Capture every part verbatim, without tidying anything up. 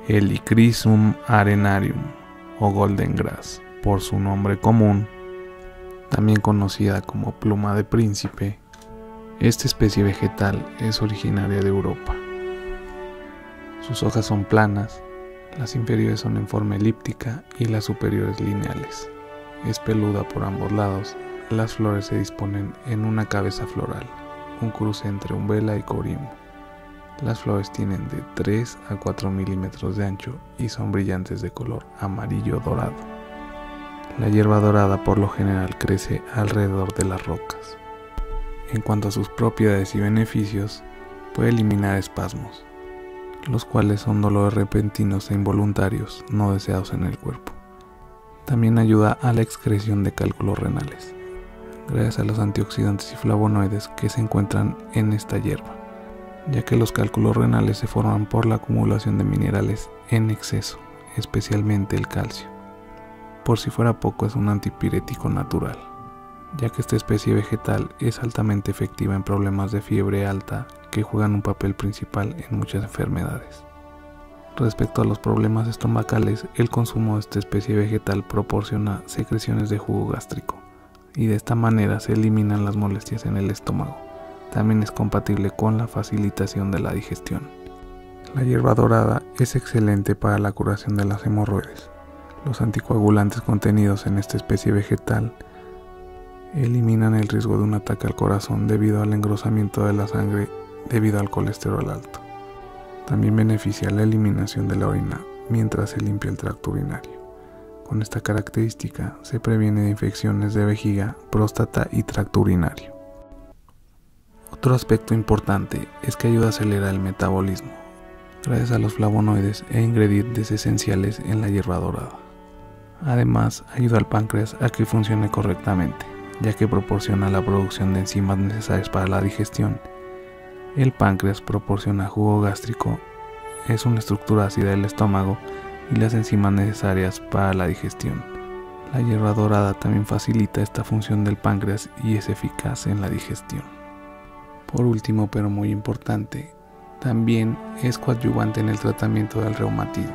Helichrysum arenarium o golden grass, por su nombre común, también conocida como pluma de príncipe. Esta especie vegetal es originaria de Europa. Sus hojas son planas, las inferiores son en forma elíptica y las superiores lineales. Es peluda por ambos lados. Las flores se disponen en una cabeza floral, un cruce entre umbela y corimo. Las flores tienen de tres a cuatro milímetros de ancho y son brillantes de color amarillo dorado. La hierba dorada por lo general crece alrededor de las rocas. En cuanto a sus propiedades y beneficios, puede eliminar espasmos, los cuales son dolores repentinos e involuntarios no deseados en el cuerpo. También ayuda a la excreción de cálculos renales, gracias a los antioxidantes y flavonoides que se encuentran en esta hierba, ya que los cálculos renales se forman por la acumulación de minerales en exceso, especialmente el calcio. Por si fuera poco, es un antipirético natural, ya que esta especie vegetal es altamente efectiva en problemas de fiebre alta que juegan un papel principal en muchas enfermedades. Respecto a los problemas estomacales, el consumo de esta especie vegetal proporciona secreciones de jugo gástrico y de esta manera se eliminan las molestias en el estómago. También es compatible con la facilitación de la digestión. La hierba dorada es excelente para la curación de las hemorroides. Los anticoagulantes contenidos en esta especie vegetal eliminan el riesgo de un ataque al corazón debido al engrosamiento de la sangre debido al colesterol alto. También beneficia la eliminación de la orina mientras se limpia el tracto urinario. Con esta característica se previene de infecciones de vejiga, próstata y tracto urinario. Otro aspecto importante es que ayuda a acelerar el metabolismo, gracias a los flavonoides e ingredientes esenciales en la hierba dorada. Además, ayuda al páncreas a que funcione correctamente, ya que proporciona la producción de enzimas necesarias para la digestión. El páncreas proporciona jugo gástrico, es una estructura ácida del estómago y las enzimas necesarias para la digestión. La hierba dorada también facilita esta función del páncreas y es eficaz en la digestión. Por último, pero muy importante, también es coadyuvante en el tratamiento del reumatismo.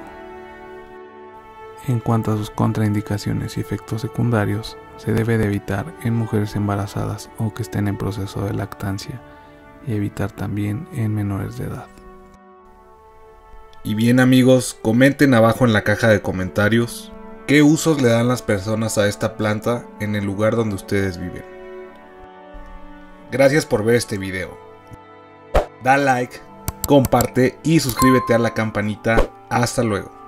En cuanto a sus contraindicaciones y efectos secundarios, se debe de evitar en mujeres embarazadas o que estén en proceso de lactancia y evitar también en menores de edad. Y bien amigos, comenten abajo en la caja de comentarios qué usos le dan las personas a esta planta en el lugar donde ustedes viven. Gracias por ver este video. Da like, comparte y suscríbete a la campanita. Hasta luego.